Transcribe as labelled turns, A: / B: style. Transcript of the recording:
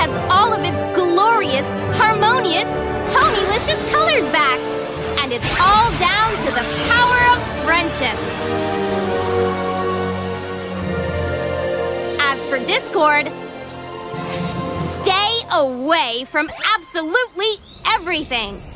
A: has all of its glorious, harmonious, ponylicious colors back. And it's all down to the power of friendship. As for discord, stay away from absolutely everything.